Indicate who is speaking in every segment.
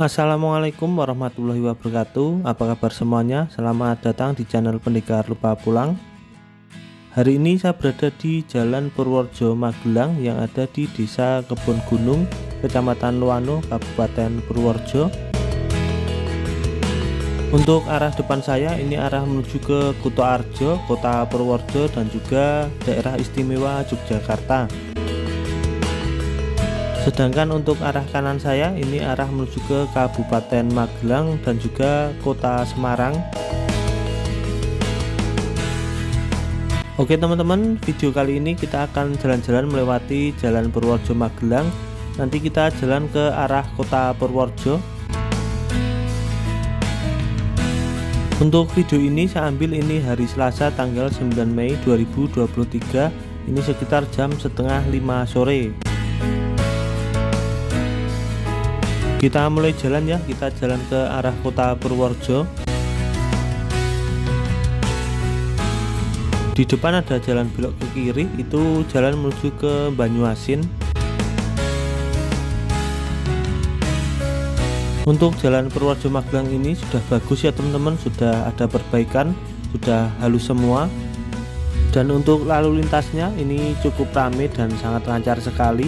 Speaker 1: Assalamualaikum warahmatullahi wabarakatuh. Apa kabar semuanya? Selamat datang di channel Pendekar Lupa Pulang. Hari ini saya berada di Jalan Purworejo Magelang yang ada di Desa Kebon Gunung, Kecamatan Luano, Kabupaten Purworejo. Untuk arah depan saya ini arah menuju ke Kutoarjo, Kota Purworejo, dan juga Daerah Istimewa Yogyakarta. Sedangkan untuk arah kanan saya ini arah menuju ke Kabupaten Magelang dan juga Kota Semarang. Oke teman-teman, video kali ini kita akan jalan-jalan melewati Jalan Purworejo Magelang. Nanti kita jalan ke arah Kota Purworejo. Untuk video ini saya ambil ini hari Selasa tanggal 9 Mei 2023. Ini sekitar jam setengah 5 sore. Kita mulai jalan ya, kita jalan ke arah Kota Purworejo. Di depan ada jalan belok ke kiri, itu jalan menuju ke Banyuasin. Untuk jalan Purworejo Magelang ini sudah bagus ya teman-teman, sudah ada perbaikan, sudah halus semua. Dan untuk lalu lintasnya ini cukup ramai dan sangat lancar sekali.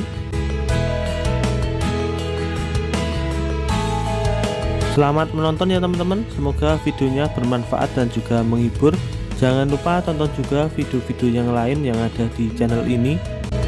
Speaker 1: Selamat menonton ya teman-teman, semoga videonya bermanfaat dan juga menghibur. Jangan lupa tonton juga video-video yang lain yang ada di channel ini.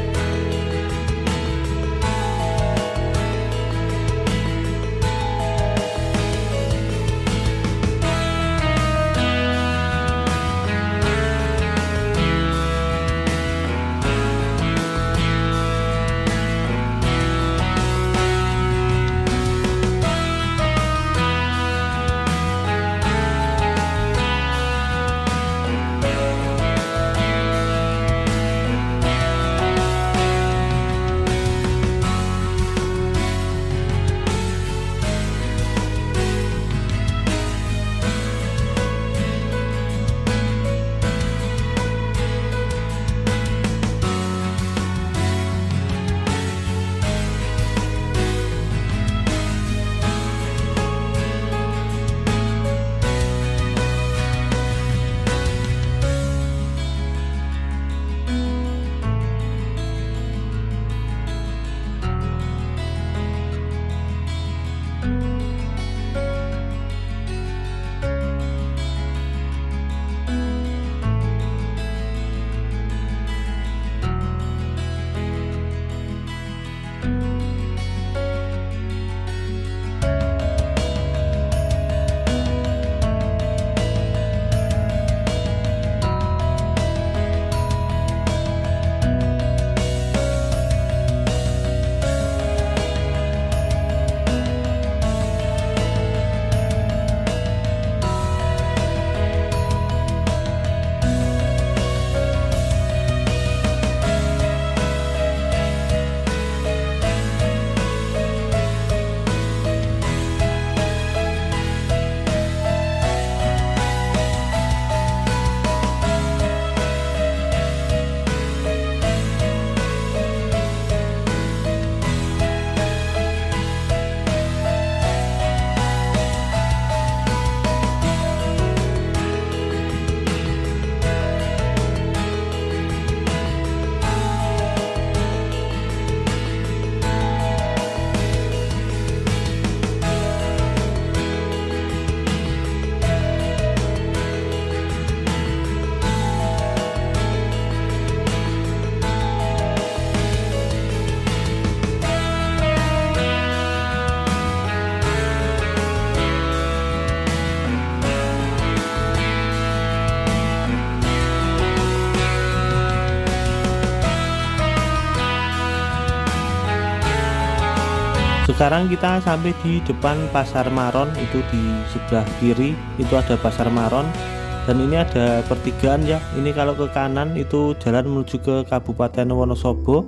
Speaker 1: Sekarang kita sampai di depan Pasar Maron, itu di sebelah kiri itu ada Pasar Maron. Dan ini ada pertigaan ya, ini kalau ke kanan itu jalan menuju ke Kabupaten Wonosobo.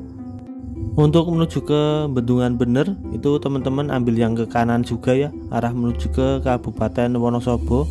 Speaker 1: Untuk menuju ke Bendungan Bener itu teman-teman ambil yang ke kanan juga ya, arah menuju ke Kabupaten Wonosobo.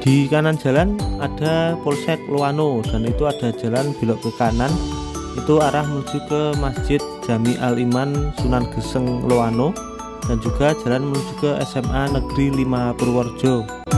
Speaker 1: Di kanan jalan ada Polsek Loano dan itu ada jalan belok ke kanan, itu arah menuju ke Masjid Jami Al Iman Sunan Geseng Loano, dan juga jalan menuju ke SMA Negeri 5 Purworejo.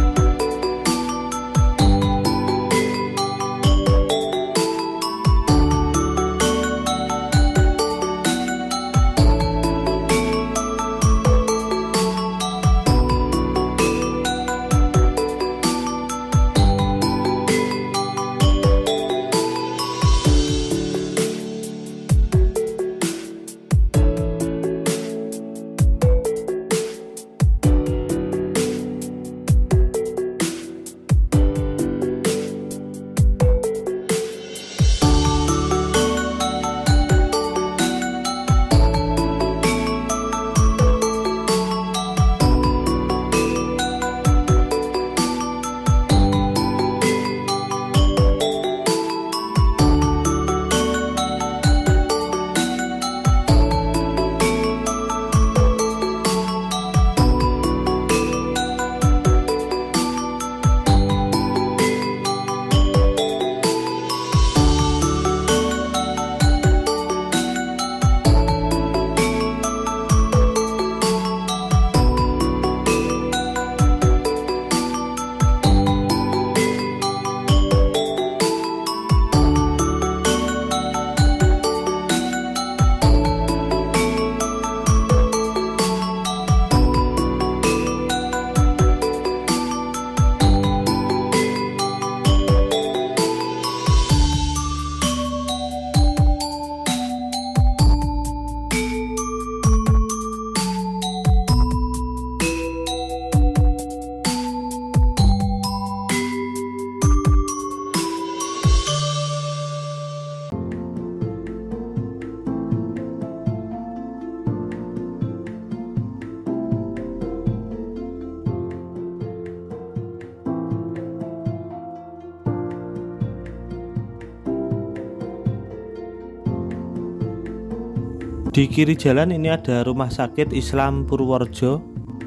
Speaker 1: Di kiri jalan ini ada Rumah Sakit Islam Purworejo.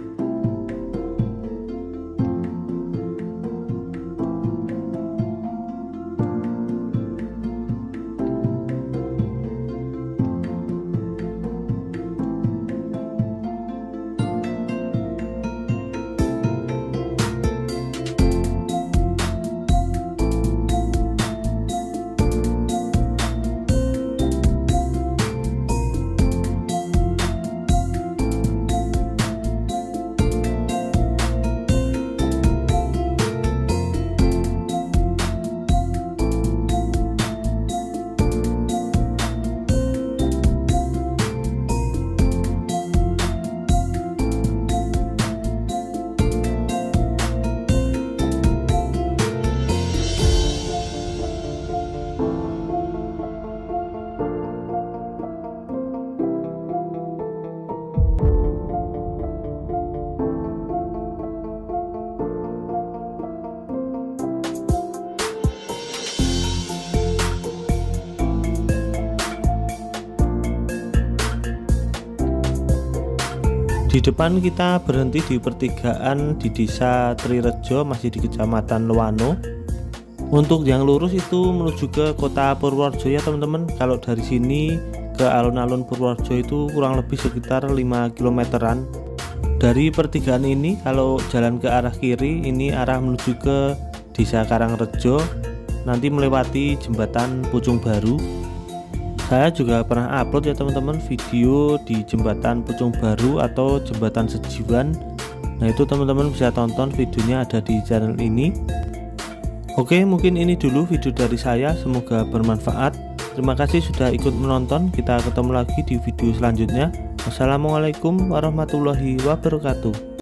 Speaker 1: Di depan kita berhenti di pertigaan di Desa Trirejo, masih di Kecamatan Loano. Untuk yang lurus itu menuju ke Kota Purworejo ya teman-teman. Kalau dari sini ke alun-alun Purworejo itu kurang lebih sekitar 5 kilometeran. Dari pertigaan ini kalau jalan ke arah kiri ini arah menuju ke Desa Karangrejo, nanti melewati jembatan Pucung Baru. Saya juga pernah upload ya teman-teman video di jembatan Pucung Baru atau jembatan Sejiwan. Nah itu teman-teman bisa tonton videonya, ada di channel ini. Oke, mungkin ini dulu video dari saya, semoga bermanfaat. Terima kasih sudah ikut menonton. Kita ketemu lagi di video selanjutnya. Wassalamualaikum warahmatullahi wabarakatuh.